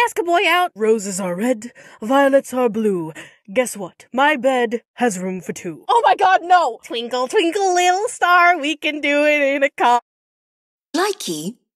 ask a boy out. Roses are red, violets are blue. Guess what? My bed has room for two. Oh my god, no! Twinkle, twinkle, little star, we can do it in a car. Likee